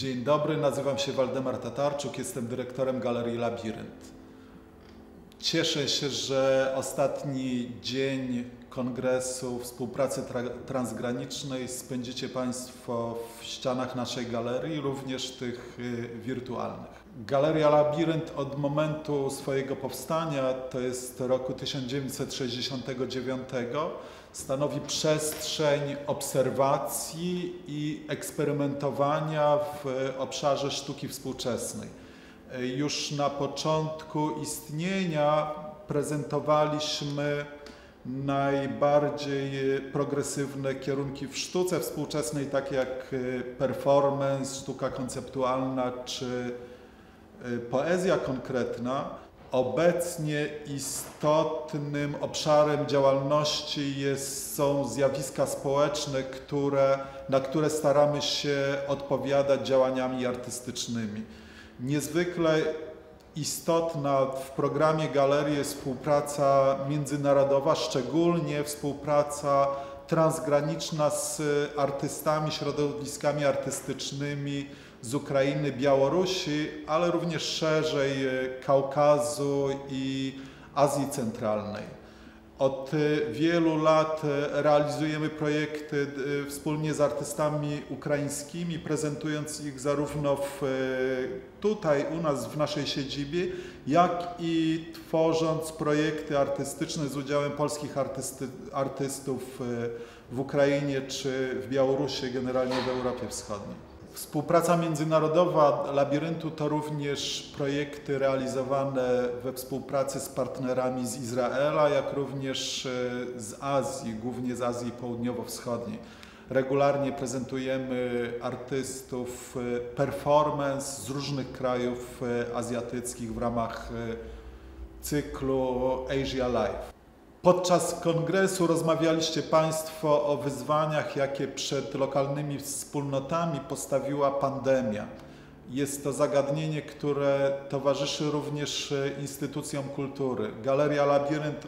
Dzień dobry, nazywam się Waldemar Tatarczuk, jestem dyrektorem Galerii Labirynt. Cieszę się, że ostatni dzień Kongresu Współpracy Transgranicznej spędzicie Państwo w ścianach naszej galerii, również tych wirtualnych. Galeria Labirynt od momentu swojego powstania, to jest roku 1969, stanowi przestrzeń obserwacji i eksperymentowania w obszarze sztuki współczesnej. Już na początku istnienia prezentowaliśmy najbardziej progresywne kierunki w sztuce współczesnej, takie jak performance, sztuka konceptualna czy poezja konkretna. Obecnie istotnym obszarem działalności są zjawiska społeczne, na które staramy się odpowiadać działaniami artystycznymi. Niezwykle istotna w programie galerii jest współpraca międzynarodowa, szczególnie współpraca transgraniczna z artystami, środowiskami artystycznymi z Ukrainy, Białorusi, ale również szerzej Kaukazu i Azji Centralnej. Od wielu lat realizujemy projekty wspólnie z artystami ukraińskimi, prezentując ich zarówno tutaj u nas w naszej siedzibie, jak i tworząc projekty artystyczne z udziałem polskich artystów w Ukrainie czy w Białorusi, generalnie w Europie Wschodniej. Współpraca międzynarodowa Labiryntu to również projekty realizowane we współpracy z partnerami z Izraela, jak również z Azji, głównie z Azji Południowo-Wschodniej. Regularnie prezentujemy artystów performance z różnych krajów azjatyckich w ramach cyklu Asia Live. Podczas kongresu rozmawialiście Państwo o wyzwaniach, jakie przed lokalnymi wspólnotami postawiła pandemia. Jest to zagadnienie, które towarzyszy również instytucjom kultury. Galeria Labirynt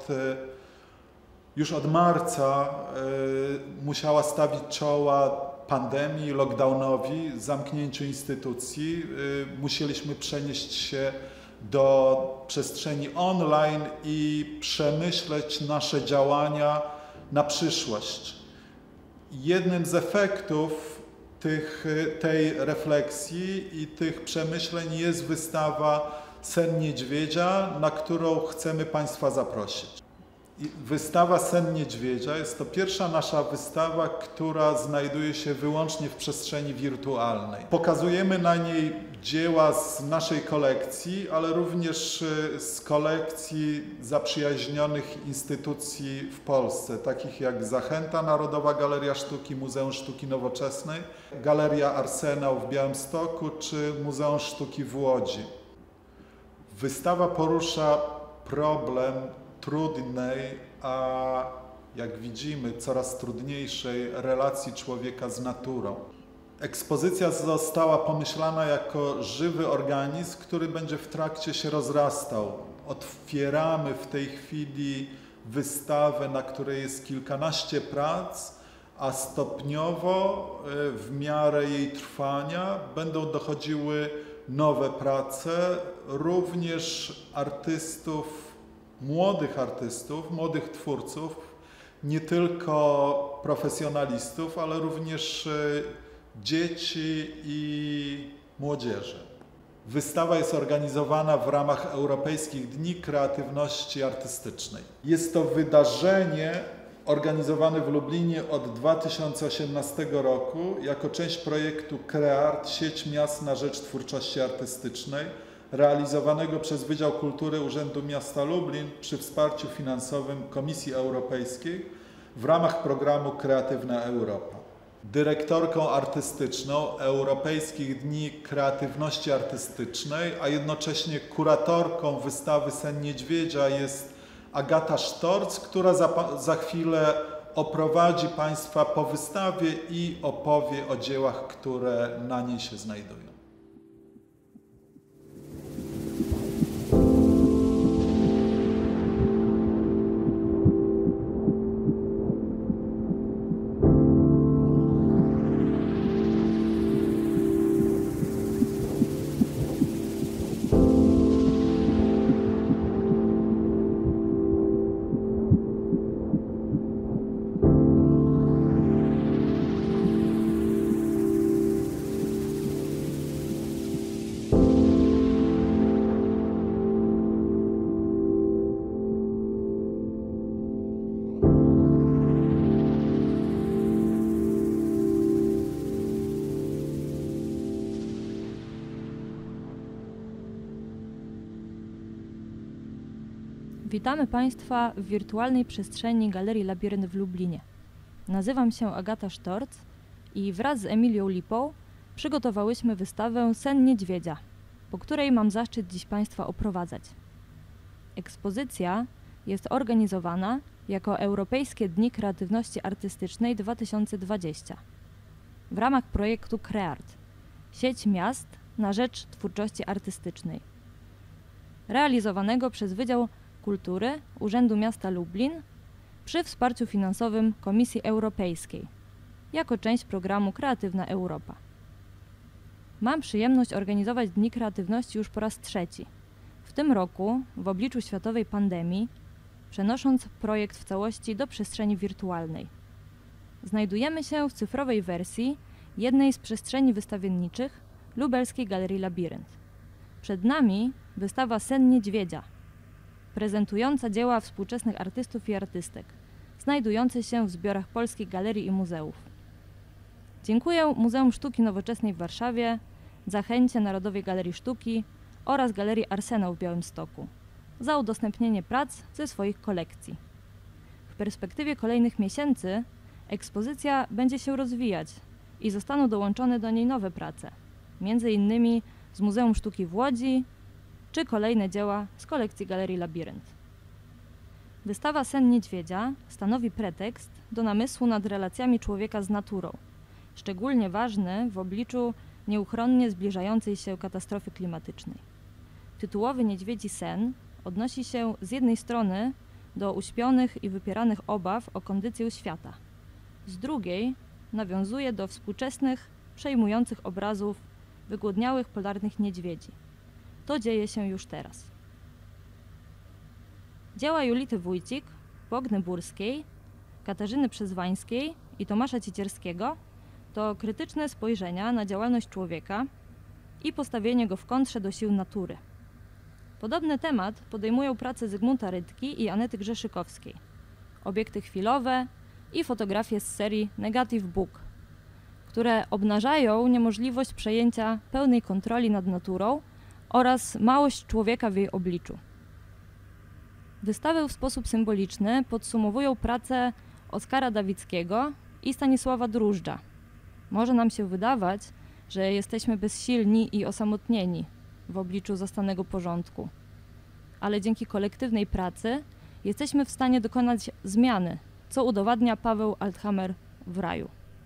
już od marca musiała stawić czoła pandemii, lockdownowi, zamknięciu instytucji. Musieliśmy przenieść się do przestrzeni online i przemyśleć nasze działania na przyszłość. Jednym z efektów tej refleksji i tych przemyśleń jest wystawa Sen Niedźwiedzia, na którą chcemy Państwa zaprosić. Wystawa Sen Niedźwiedzia jest to pierwsza nasza wystawa, która znajduje się wyłącznie w przestrzeni wirtualnej. Pokazujemy na niej dzieła z naszej kolekcji, ale również z kolekcji zaprzyjaźnionych instytucji w Polsce, takich jak Zachęta Narodowa Galeria Sztuki, Muzeum Sztuki Nowoczesnej, Galeria Arsenał w Białymstoku czy Muzeum Sztuki w Łodzi. Wystawa porusza problem trudnej, a jak widzimy coraz trudniejszej relacji człowieka z naturą. Ekspozycja została pomyślana jako żywy organizm, który będzie w trakcie się rozrastał. Otwieramy w tej chwili wystawę, na której jest kilkanaście prac, a stopniowo w miarę jej trwania będą dochodziły nowe prace, również młodych twórców, nie tylko profesjonalistów, ale również dzieci i młodzieży. Wystawa jest organizowana w ramach Europejskich Dni Kreatywności Artystycznej. Jest to wydarzenie organizowane w Lublinie od 2018 roku jako część projektu CreArt, sieć miast na rzecz twórczości artystycznej, realizowanego przez Wydział Kultury Urzędu Miasta Lublin przy wsparciu finansowym Komisji Europejskiej w ramach programu Kreatywna Europa. Dyrektorką artystyczną Europejskich Dni Kreatywności Artystycznej, a jednocześnie kuratorką wystawy Sen Niedźwiedzia jest Agata Sztorc, która za chwilę oprowadzi Państwa po wystawie i opowie o dziełach, które na niej się znajdują. Witamy Państwa w wirtualnej przestrzeni Galerii Labirynt w Lublinie. Nazywam się Agata Sztorc i wraz z Emilią Lipą przygotowałyśmy wystawę Sen Niedźwiedzia, po której mam zaszczyt dziś Państwa oprowadzać. Ekspozycja jest organizowana jako Europejskie Dni Kreatywności Artystycznej 2020 w ramach projektu CREART – Sieć Miast na Rzecz Twórczości Artystycznej, realizowanego przez Wydział Kultury Urzędu Miasta Lublin przy wsparciu finansowym Komisji Europejskiej jako część programu Kreatywna Europa. Mam przyjemność organizować Dni Kreatywności już po raz trzeci. W tym roku, w obliczu światowej pandemii, przenosząc projekt w całości do przestrzeni wirtualnej. Znajdujemy się w cyfrowej wersji jednej z przestrzeni wystawienniczych Lubelskiej Galerii Labirynt. Przed nami wystawa Sen Niedźwiedzia, prezentująca dzieła współczesnych artystów i artystek, znajdujące się w zbiorach Polskich Galerii i Muzeów. Dziękuję Muzeum Sztuki Nowoczesnej w Warszawie, Zachęcie Narodowej Galerii Sztuki oraz Galerii Arsenał w Białymstoku za udostępnienie prac ze swoich kolekcji. W perspektywie kolejnych miesięcy ekspozycja będzie się rozwijać i zostaną dołączone do niej nowe prace, m.in. z Muzeum Sztuki w Łodzi czy kolejne dzieła z kolekcji Galerii Labirynt. Wystawa Sen Niedźwiedzia stanowi pretekst do namysłu nad relacjami człowieka z naturą, szczególnie ważny w obliczu nieuchronnie zbliżającej się katastrofy klimatycznej. Tytułowy Niedźwiedzi Sen odnosi się z jednej strony do uśpionych i wypieranych obaw o kondycję świata, z drugiej nawiązuje do współczesnych, przejmujących obrazów wygłodniałych polarnych niedźwiedzi. To dzieje się już teraz. Dzieła Julity Wójcik, Bogny Burskiej, Katarzyny Przezwańskiej i Tomasza Ciecierskiego to krytyczne spojrzenia na działalność człowieka i postawienie go w kontrze do sił natury. Podobny temat podejmują prace Zygmunta Rydki i Anety Grzeszykowskiej, obiekty chwilowe i fotografie z serii Negative Book, które obnażają niemożliwość przejęcia pełnej kontroli nad naturą oraz małość człowieka w jej obliczu. Wystawę w sposób symboliczny podsumowują prace Oskara Dawickiego i Stanisława Drużdża. Może nam się wydawać, że jesteśmy bezsilni i osamotnieni w obliczu zastanego porządku, ale dzięki kolektywnej pracy jesteśmy w stanie dokonać zmiany, co udowadnia Paweł Althammer w Raju.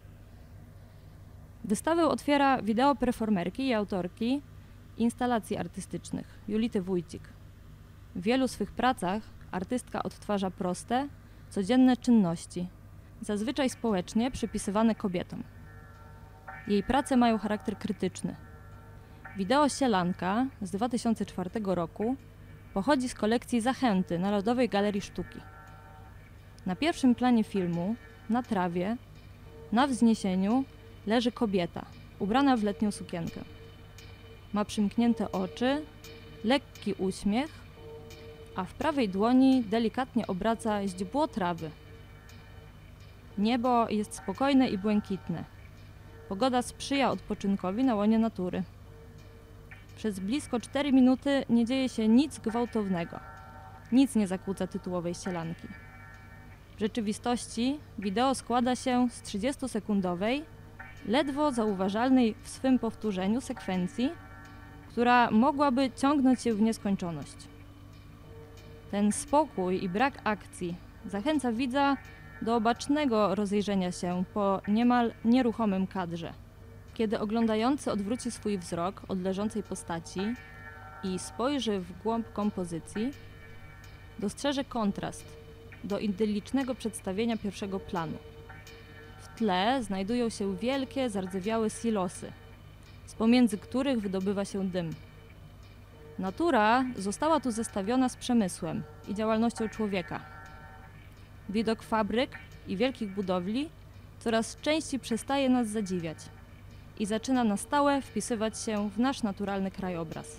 Wystawę otwiera wideo performerki i autorki instalacji artystycznych Julity Wójcik. W wielu swych pracach artystka odtwarza proste, codzienne czynności, zazwyczaj społecznie przypisywane kobietom. Jej prace mają charakter krytyczny. Wideo Sielanka z 2004 roku pochodzi z kolekcji Zachęty Narodowej Galerii Sztuki. Na pierwszym planie filmu, na trawie, na wzniesieniu leży kobieta, ubrana w letnią sukienkę. Ma przymknięte oczy, lekki uśmiech, a w prawej dłoni delikatnie obraca źdźbło trawy. Niebo jest spokojne i błękitne. Pogoda sprzyja odpoczynkowi na łonie natury. Przez blisko 4 minuty nie dzieje się nic gwałtownego. Nic nie zakłóca tytułowej Sielanki. W rzeczywistości wideo składa się z 30-sekundowej, ledwo zauważalnej w swym powtórzeniu sekwencji, która mogłaby ciągnąć się w nieskończoność. Ten spokój i brak akcji zachęca widza do bacznego rozejrzenia się po niemal nieruchomym kadrze. Kiedy oglądający odwróci swój wzrok od leżącej postaci i spojrzy w głąb kompozycji, dostrzeże kontrast do idyllicznego przedstawienia pierwszego planu. W tle znajdują się wielkie, zardzewiałe silosy, z pomiędzy których wydobywa się dym. Natura została tu zestawiona z przemysłem i działalnością człowieka. Widok fabryk i wielkich budowli coraz częściej przestaje nas zadziwiać i zaczyna na stałe wpisywać się w nasz naturalny krajobraz.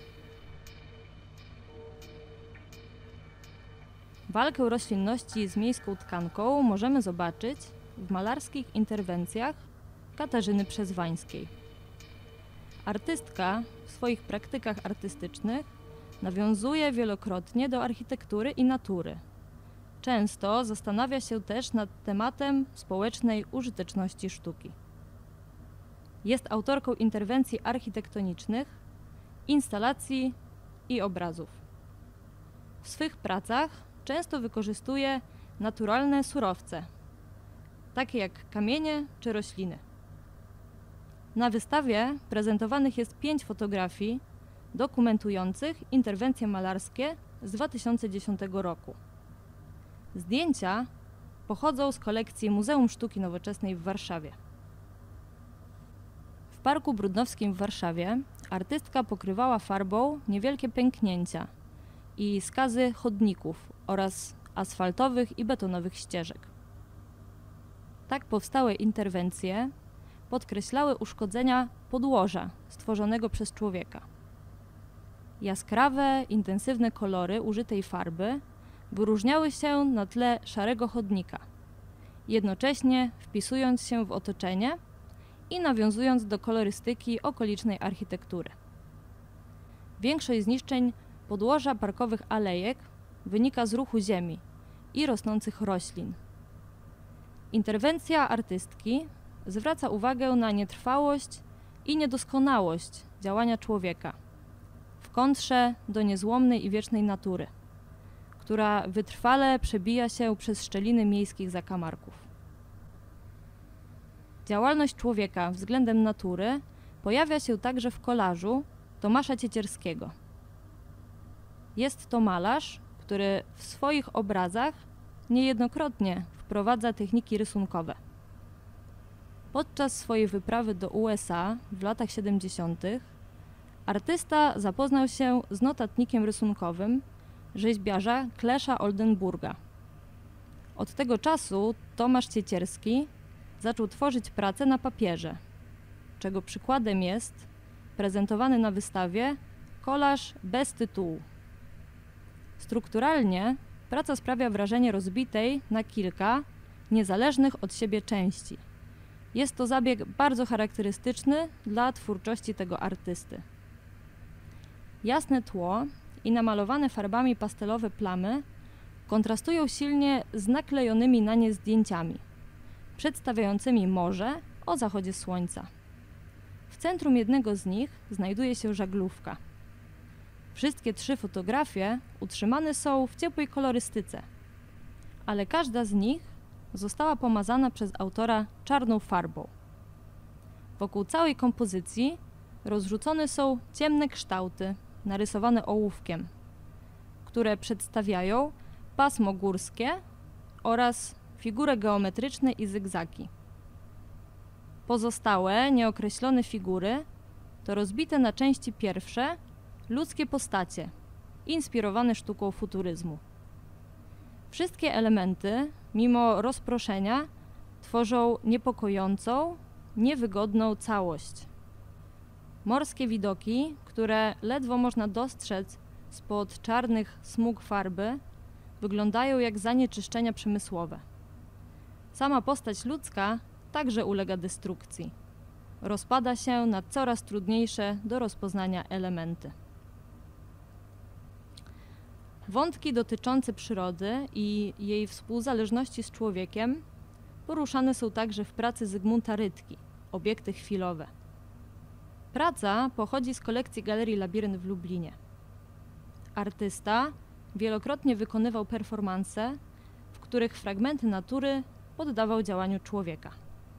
Walkę roślinności z miejską tkanką możemy zobaczyć w malarskich interwencjach Katarzyny Przezwańskiej. Artystka w swoich praktykach artystycznych nawiązuje wielokrotnie do architektury i natury. Często zastanawia się też nad tematem społecznej użyteczności sztuki. Jest autorką interwencji architektonicznych, instalacji i obrazów. W swych pracach często wykorzystuje naturalne surowce, takie jak kamienie czy rośliny. Na wystawie prezentowanych jest 5 fotografii dokumentujących interwencje malarskie z 2010 roku. Zdjęcia pochodzą z kolekcji Muzeum Sztuki Nowoczesnej w Warszawie. W Parku Brudnowskim w Warszawie artystka pokrywała farbą niewielkie pęknięcia i skazy chodników oraz asfaltowych i betonowych ścieżek. Tak powstałe interwencje podkreślały uszkodzenia podłoża stworzonego przez człowieka. Jaskrawe, intensywne kolory użytej farby wyróżniały się na tle szarego chodnika, jednocześnie wpisując się w otoczenie i nawiązując do kolorystyki okolicznej architektury. Większość zniszczeń podłoża parkowych alejek wynika z ruchu ziemi i rosnących roślin. Interwencja artystki zwraca uwagę na nietrwałość i niedoskonałość działania człowieka, w kontrze do niezłomnej i wiecznej natury, która wytrwale przebija się przez szczeliny miejskich zakamarków. Działalność człowieka względem natury pojawia się także w kolażu Tomasza Ciecierskiego. Jest to malarz, który w swoich obrazach niejednokrotnie wprowadza techniki rysunkowe. Podczas swojej wyprawy do USA w latach 70. artysta zapoznał się z notatnikiem rysunkowym rzeźbiarza Klesza Oldenburga. Od tego czasu Tomasz Ciecierski zaczął tworzyć prace na papierze, czego przykładem jest prezentowany na wystawie kolaż bez tytułu. Strukturalnie praca sprawia wrażenie rozbitej na kilka niezależnych od siebie części. Jest to zabieg bardzo charakterystyczny dla twórczości tego artysty. Jasne tło i namalowane farbami pastelowe plamy kontrastują silnie z naklejonymi na nie zdjęciami, przedstawiającymi morze o zachodzie słońca. W centrum jednego z nich znajduje się żaglówka. Wszystkie 3 fotografie utrzymane są w ciepłej kolorystyce, ale każda z nich została pomazana przez autora czarną farbą. Wokół całej kompozycji rozrzucone są ciemne kształty narysowane ołówkiem, które przedstawiają pasmo górskie oraz figury geometryczne i zygzaki. Pozostałe, nieokreślone figury to rozbite na części pierwsze ludzkie postacie, inspirowane sztuką futuryzmu. Wszystkie elementy, mimo rozproszenia, tworzą niepokojącą, niewygodną całość. Morskie widoki, które ledwo można dostrzec spod czarnych smug farby, wyglądają jak zanieczyszczenia przemysłowe. Sama postać ludzka także ulega destrukcji. Rozpada się na coraz trudniejsze do rozpoznania elementy. Wątki dotyczące przyrody i jej współzależności z człowiekiem poruszane są także w pracy Zygmunta Rytki, Obiekty chwilowe. Praca pochodzi z kolekcji Galerii Labirynt w Lublinie. Artysta wielokrotnie wykonywał performanse, w których fragmenty natury poddawał działaniu człowieka.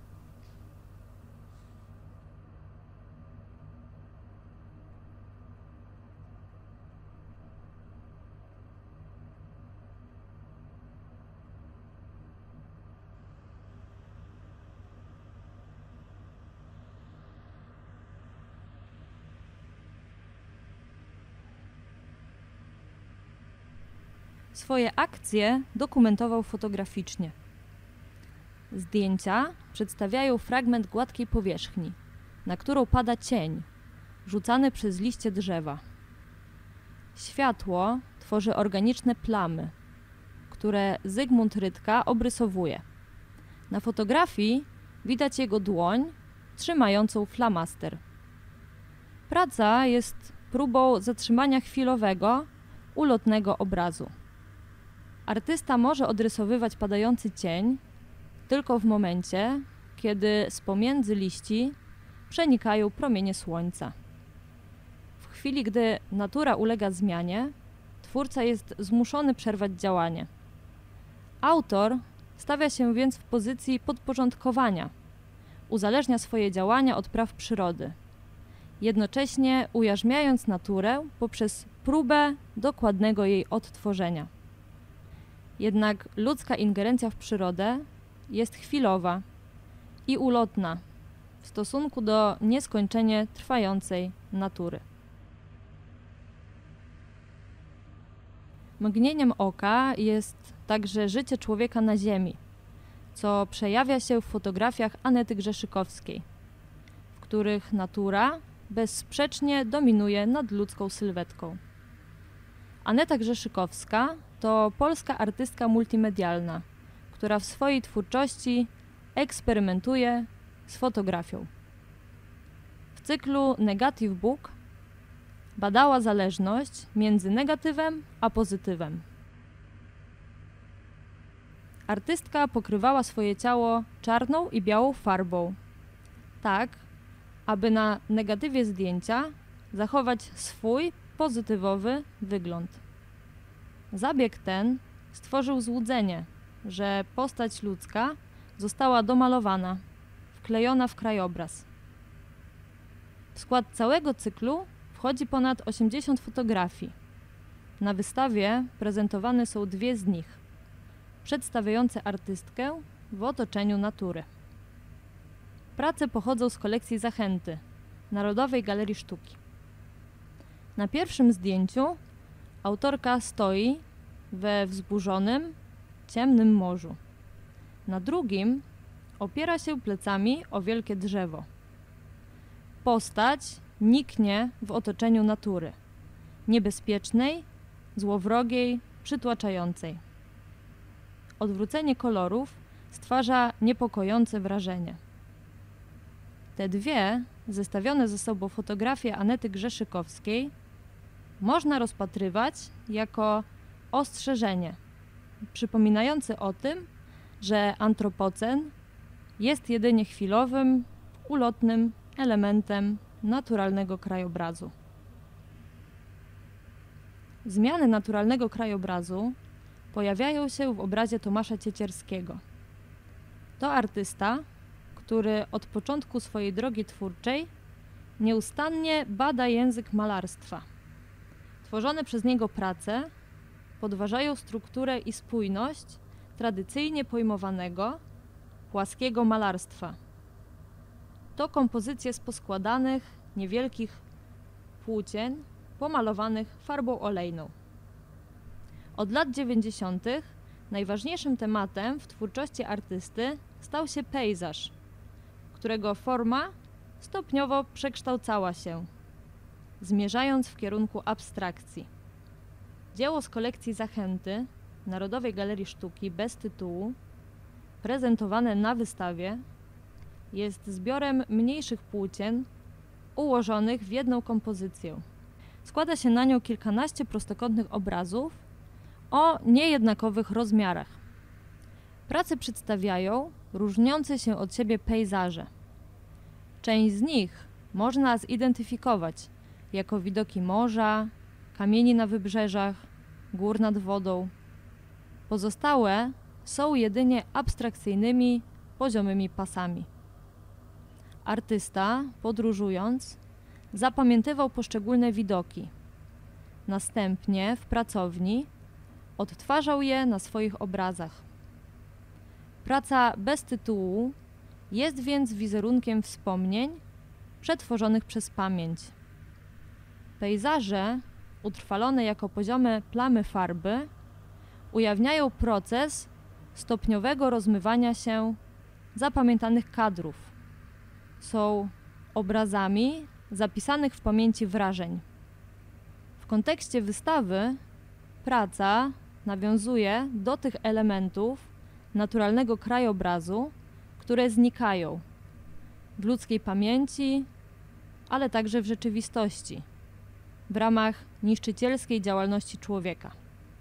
Swoje akcje dokumentował fotograficznie. Zdjęcia przedstawiają fragment gładkiej powierzchni, na którą pada cień, rzucany przez liście drzewa. Światło tworzy organiczne plamy, które Zygmunt Rytka obrysowuje. Na fotografii widać jego dłoń trzymającą flamaster. Praca jest próbą zatrzymania chwilowego, ulotnego obrazu. Artysta może odrysowywać padający cień tylko w momencie, kiedy z pomiędzy liści przenikają promienie słońca. W chwili, gdy natura ulega zmianie, twórca jest zmuszony przerwać działanie. Autor stawia się więc w pozycji podporządkowania, uzależnia swoje działania od praw przyrody, jednocześnie ujarzmiając naturę poprzez próbę dokładnego jej odtworzenia. Jednak ludzka ingerencja w przyrodę jest chwilowa i ulotna w stosunku do nieskończenie trwającej natury. Mgnieniem oka jest także życie człowieka na ziemi, co przejawia się w fotografiach Anety Grzeszykowskiej, w których natura bezsprzecznie dominuje nad ludzką sylwetką. Aneta Grzeszykowska to polska artystka multimedialna, która w swojej twórczości eksperymentuje z fotografią. W cyklu Negative Book badała zależność między negatywem a pozytywem. Artystka pokrywała swoje ciało czarną i białą farbą, tak aby na negatywie zdjęcia zachować swój pozytywowy wygląd. Zabieg ten stworzył złudzenie, że postać ludzka została domalowana, wklejona w krajobraz. W skład całego cyklu wchodzi ponad 80 fotografii. Na wystawie prezentowane są 2 z nich, przedstawiające artystkę w otoczeniu natury. Prace pochodzą z kolekcji Zachęty, Narodowej Galerii Sztuki. Na pierwszym zdjęciu autorka stoi we wzburzonym, ciemnym morzu. Na drugim opiera się plecami o wielkie drzewo. Postać niknie w otoczeniu natury, niebezpiecznej, złowrogiej, przytłaczającej. Odwrócenie kolorów stwarza niepokojące wrażenie. Te 2 zestawione ze sobą fotografie Anety Grzeszykowskiej można rozpatrywać jako ostrzeżenie, przypominające o tym, że antropocen jest jedynie chwilowym, ulotnym elementem naturalnego krajobrazu. Zmiany naturalnego krajobrazu pojawiają się w obrazie Tomasza Ciecierskiego. To artysta, który od początku swojej drogi twórczej nieustannie bada język malarstwa. Tworzone przez niego prace podważają strukturę i spójność tradycyjnie pojmowanego, płaskiego malarstwa. To kompozycje z poskładanych, niewielkich płócien pomalowanych farbą olejną. Od lat 90. najważniejszym tematem w twórczości artysty stał się pejzaż, którego forma stopniowo przekształcała się, zmierzając w kierunku abstrakcji. Dzieło z kolekcji Zachęty Narodowej Galerii Sztuki bez tytułu, prezentowane na wystawie, jest zbiorem mniejszych płócien ułożonych w jedną kompozycję. Składa się na nią kilkanaście prostokątnych obrazów o niejednakowych rozmiarach. Prace przedstawiają różniące się od siebie pejzaże. Część z nich można zidentyfikować jako widoki morza, kamieni na wybrzeżach, gór nad wodą. Pozostałe są jedynie abstrakcyjnymi, poziomymi pasami. Artysta, podróżując, zapamiętywał poszczególne widoki. Następnie w pracowni odtwarzał je na swoich obrazach. Praca bez tytułu jest więc wizerunkiem wspomnień przetworzonych przez pamięć. Pejzaże, utrwalone jako poziome plamy farby, ujawniają proces stopniowego rozmywania się zapamiętanych kadrów. Są obrazami zapisanych w pamięci wrażeń. W kontekście wystawy praca nawiązuje do tych elementów naturalnego krajobrazu, które znikają w ludzkiej pamięci, ale także w rzeczywistości. w ramach niszczycielskiej działalności człowieka.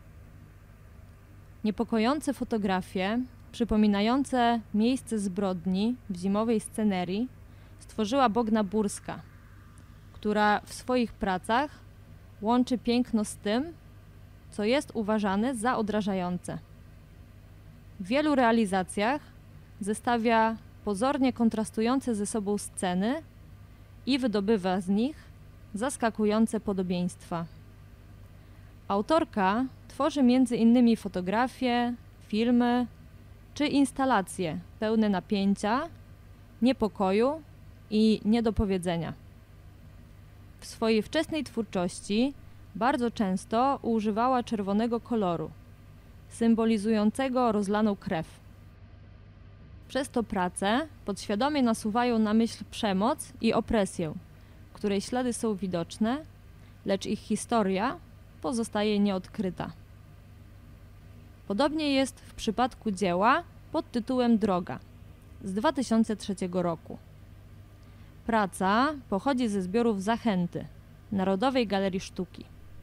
Niepokojące fotografie, przypominające miejsce zbrodni w zimowej scenerii, stworzyła Bogna Burska, która w swoich pracach łączy piękno z tym, co jest uważane za odrażające. W wielu realizacjach zestawia pozornie kontrastujące ze sobą sceny i wydobywa z nich zaskakujące podobieństwa. Autorka tworzy m.in. fotografie, filmy czy instalacje pełne napięcia, niepokoju i niedopowiedzenia. W swojej wczesnej twórczości bardzo często używała czerwonego koloru, symbolizującego rozlaną krew. Przez to prace podświadomie nasuwają na myśl przemoc i opresję, której ślady są widoczne, lecz ich historia pozostaje nieodkryta. Podobnie jest w przypadku dzieła pod tytułem Droga z 2003 roku. Praca pochodzi ze zbiorów Zachęty Narodowej Galerii Sztuki.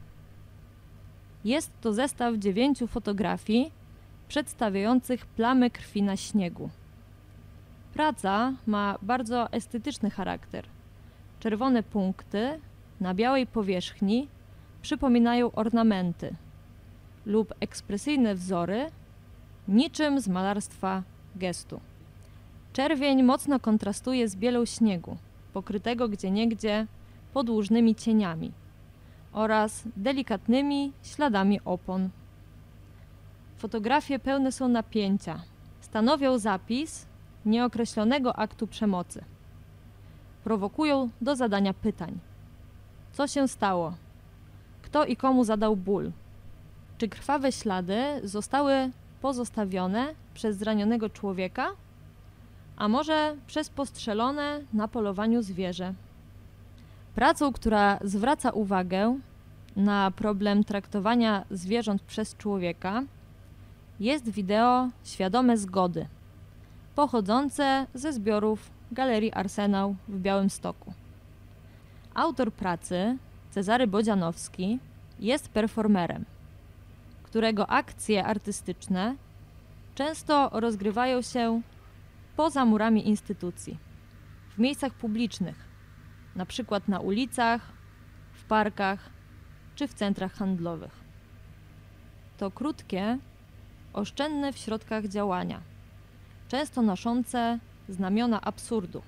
Jest to zestaw 9 fotografii przedstawiających plamy krwi na śniegu. Praca ma bardzo estetyczny charakter. Czerwone punkty na białej powierzchni przypominają ornamenty lub ekspresyjne wzory, niczym z malarstwa gestu. Czerwień mocno kontrastuje z bielą śniegu, pokrytego gdzieniegdzie podłużnymi cieniami oraz delikatnymi śladami opon. Fotografie pełne są napięcia, stanowią zapis nieokreślonego aktu przemocy. Prowokują do zadania pytań. Co się stało? Kto i komu zadał ból? Czy krwawe ślady zostały pozostawione przez zranionego człowieka? A może przez postrzelone na polowaniu zwierzę? Pracą, która zwraca uwagę na problem traktowania zwierząt przez człowieka, jest wideo Świadome zgody, pochodzące ze zbiorów Galerii Arsenał w Białymstoku. Autor pracy, Cezary Bodzianowski, jest performerem, którego akcje artystyczne często rozgrywają się poza murami instytucji, w miejscach publicznych, na przykład na ulicach, w parkach czy w centrach handlowych. To krótkie, oszczędne w środkach działania, często noszące znamiona absurdu.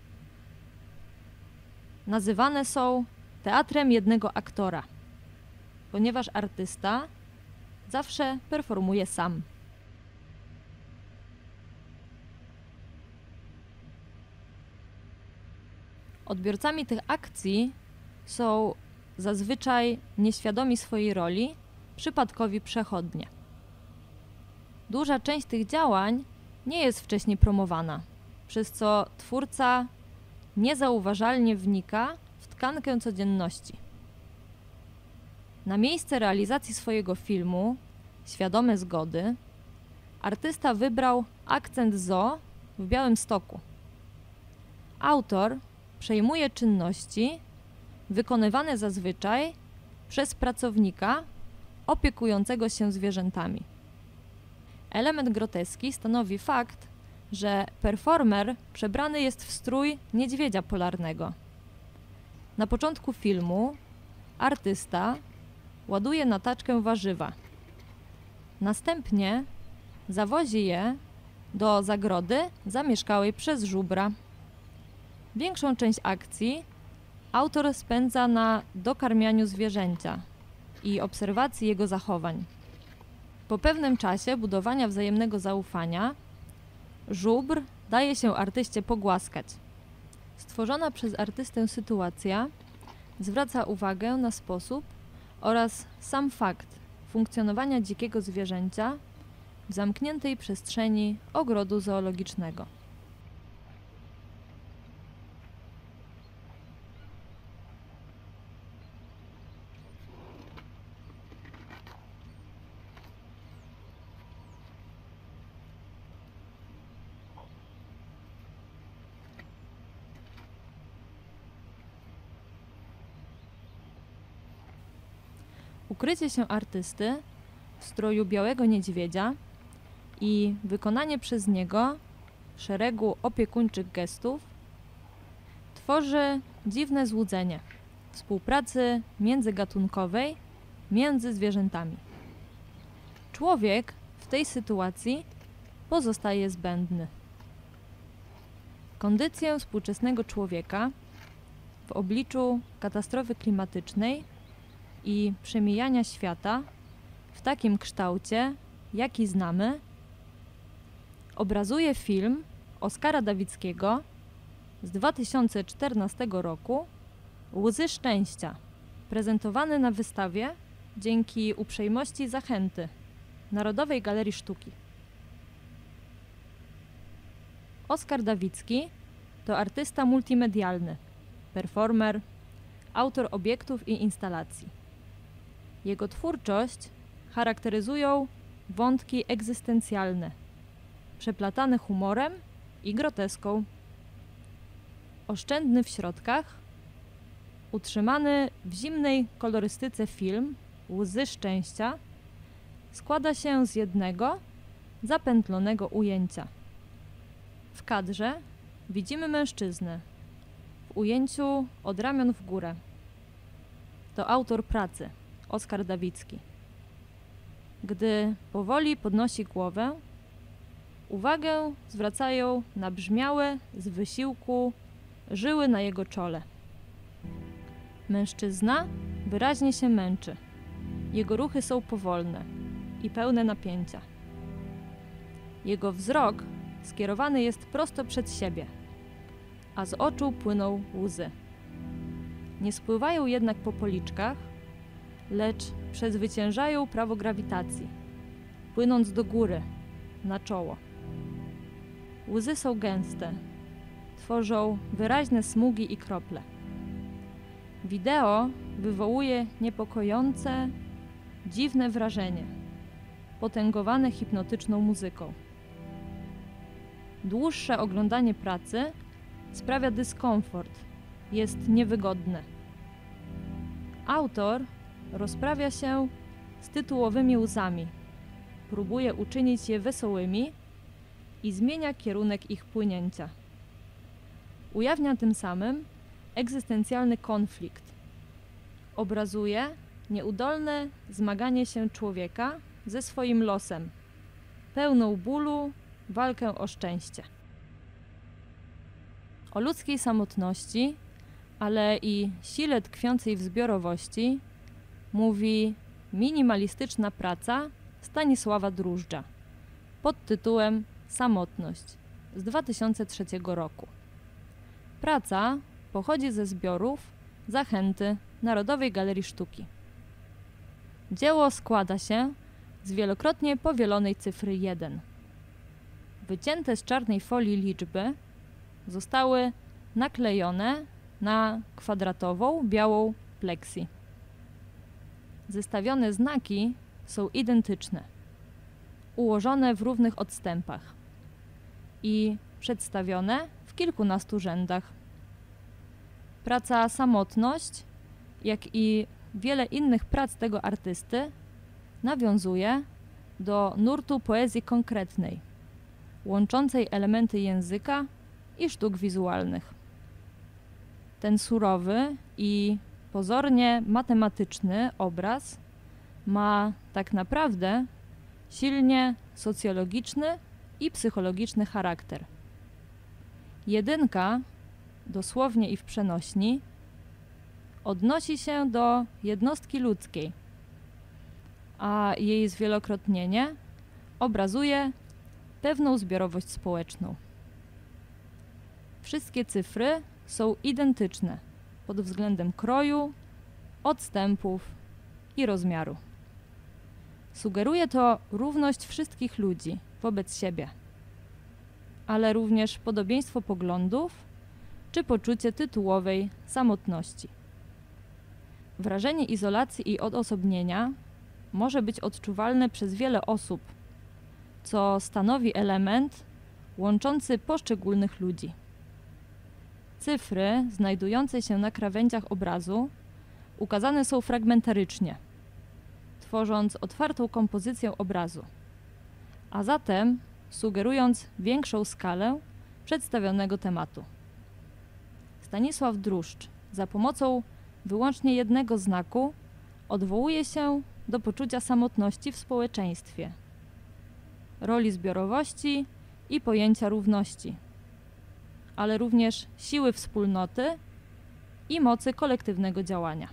Nazywane są teatrem jednego aktora, ponieważ artysta zawsze performuje sam. Odbiorcami tych akcji są zazwyczaj nieświadomi swojej roli, przypadkowi przechodnie. Duża część tych działań nie jest wcześniej promowana, przez co twórca niezauważalnie wnika w tkankę codzienności. Na miejsce realizacji swojego filmu Świadome zgody artysta wybrał akcent zoo w Białymstoku. Autor przejmuje czynności wykonywane zazwyczaj przez pracownika opiekującego się zwierzętami. Element groteski stanowi fakt, że performer przebrany jest w strój niedźwiedzia polarnego. Na początku filmu artysta ładuje na taczkę warzywa. Następnie zawozi je do zagrody zamieszkałej przez żubra. Większą część akcji autor spędza na dokarmianiu zwierzęcia i obserwacji jego zachowań. Po pewnym czasie budowania wzajemnego zaufania żubr daje się artyście pogłaskać. Stworzona przez artystę sytuacja zwraca uwagę na sposób oraz sam fakt funkcjonowania dzikiego zwierzęcia w zamkniętej przestrzeni ogrodu zoologicznego. Ukrycie się artysty w stroju białego niedźwiedzia i wykonanie przez niego szeregu opiekuńczych gestów tworzy dziwne złudzenie współpracy międzygatunkowej między zwierzętami. Człowiek w tej sytuacji pozostaje zbędny. Kondycję współczesnego człowieka w obliczu katastrofy klimatycznej i przemijania świata w takim kształcie, jaki znamy, obrazuje film Oskara Dawickiego z 2014 roku Łzy Szczęścia, prezentowany na wystawie dzięki uprzejmości Zachęty Narodowej Galerii Sztuki. Oskar Dawicki to artysta multimedialny, performer, autor obiektów i instalacji. Jego twórczość charakteryzują wątki egzystencjalne, przeplatane humorem i groteską. Oszczędny w środkach, utrzymany w zimnej kolorystyce film Łzy Szczęścia składa się z jednego zapętlonego ujęcia. W kadrze widzimy mężczyznę w ujęciu od ramion w górę. To autor pracy, Oskar Dawicki. Gdy powoli podnosi głowę, uwagę zwracają nabrzmiałe z wysiłku żyły na jego czole. Mężczyzna wyraźnie się męczy. Jego ruchy są powolne i pełne napięcia. Jego wzrok skierowany jest prosto przed siebie, a z oczu płyną łzy. Nie spływają jednak po policzkach, lecz przezwyciężają prawo grawitacji, płynąc do góry, na czoło. Łzy są gęste, tworzą wyraźne smugi i krople. Wideo wywołuje niepokojące, dziwne wrażenie, potęgowane hipnotyczną muzyką. Dłuższe oglądanie pracy sprawia dyskomfort, jest niewygodne. Autor rozprawia się z tytułowymi łzami, próbuje uczynić je wesołymi i zmienia kierunek ich płynięcia. Ujawnia tym samym egzystencjalny konflikt. Obrazuje nieudolne zmaganie się człowieka ze swoim losem, pełną bólu walkę o szczęście. O ludzkiej samotności, ale i sile tkwiącej w zbiorowości mówi minimalistyczna praca Stanisława Drużdża pod tytułem Samotność z 2003 roku. Praca pochodzi ze zbiorów Zachęty Narodowej Galerii Sztuki. Dzieło składa się z wielokrotnie powielonej cyfry 1. Wycięte z czarnej folii liczby zostały naklejone na kwadratową, białą pleksji. Zestawione znaki są identyczne, ułożone w równych odstępach i przedstawione w kilkunastu rzędach. Praca Samotność, jak i wiele innych prac tego artysty, nawiązuje do nurtu poezji konkretnej, łączącej elementy języka i sztuk wizualnych. Ten surowy i pozornie matematyczny obraz ma tak naprawdę silnie socjologiczny i psychologiczny charakter. Jedynka, dosłownie i w przenośni, odnosi się do jednostki ludzkiej, a jej zwielokrotnienie obrazuje pewną zbiorowość społeczną. Wszystkie cyfry są identyczne pod względem kroju, odstępów i rozmiaru. Sugeruje to równość wszystkich ludzi wobec siebie, ale również podobieństwo poglądów czy poczucie tytułowej samotności. Wrażenie izolacji i odosobnienia może być odczuwalne przez wiele osób, co stanowi element łączący poszczególnych ludzi. Cyfry znajdujące się na krawędziach obrazu ukazane są fragmentarycznie, tworząc otwartą kompozycję obrazu, a zatem sugerując większą skalę przedstawionego tematu. Stanisław Druszcz za pomocą wyłącznie jednego znaku odwołuje się do poczucia samotności w społeczeństwie, roli zbiorowości i pojęcia równości, ale również siły wspólnoty i mocy kolektywnego działania.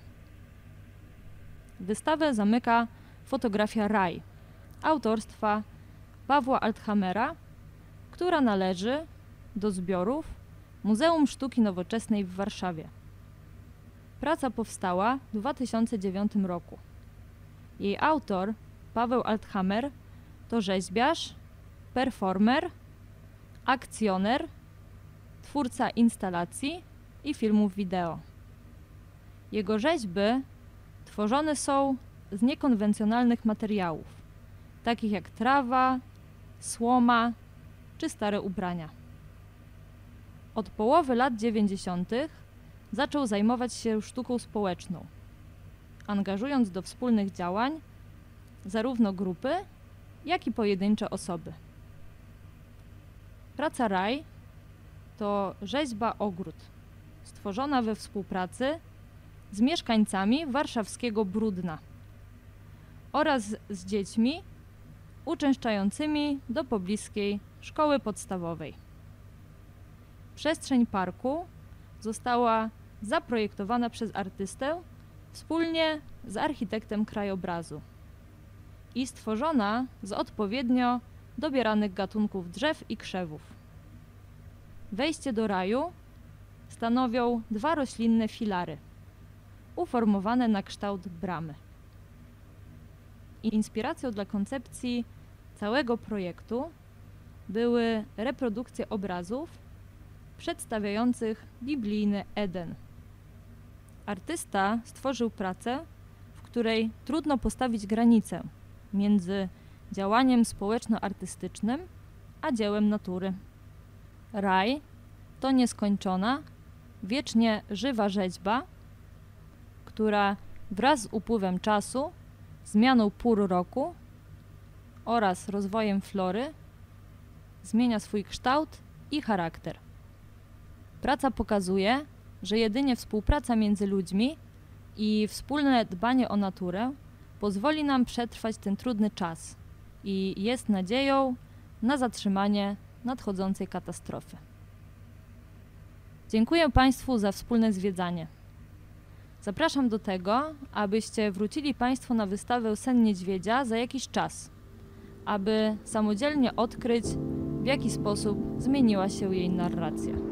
Wystawę zamyka fotografia Raj autorstwa Pawła Althammera, która należy do zbiorów Muzeum Sztuki Nowoczesnej w Warszawie. Praca powstała w 2009 roku. Jej autor, Paweł Althammer, to rzeźbiarz, performer, akcjoner, twórca instalacji i filmów wideo. Jego rzeźby tworzone są z niekonwencjonalnych materiałów, takich jak trawa, słoma czy stare ubrania. Od połowy lat 90. zaczął zajmować się sztuką społeczną, angażując do wspólnych działań zarówno grupy, jak i pojedyncze osoby. Praca Raj to rzeźba ogród, stworzona we współpracy z mieszkańcami warszawskiego Bródna oraz z dziećmi uczęszczającymi do pobliskiej szkoły podstawowej. Przestrzeń parku została zaprojektowana przez artystę wspólnie z architektem krajobrazu i stworzona z odpowiednio dobieranych gatunków drzew i krzewów. Wejście do raju stanowią dwa roślinne filary, uformowane na kształt bramy. Inspiracją dla koncepcji całego projektu były reprodukcje obrazów przedstawiających biblijny Eden. Artysta stworzył pracę, w której trudno postawić granicę między działaniem społeczno-artystycznym a dziełem natury. Raj to nieskończona, wiecznie żywa rzeźba, która wraz z upływem czasu, zmianą pór roku oraz rozwojem flory zmienia swój kształt i charakter. Praca pokazuje, że jedynie współpraca między ludźmi i wspólne dbanie o naturę pozwoli nam przetrwać ten trudny czas i jest nadzieją na zatrzymanie nadchodzącej katastrofy. Dziękuję Państwu za wspólne zwiedzanie. Zapraszam do tego, abyście wrócili Państwo na wystawę Sen Niedźwiedzia za jakiś czas, aby samodzielnie odkryć, w jaki sposób zmieniła się jej narracja.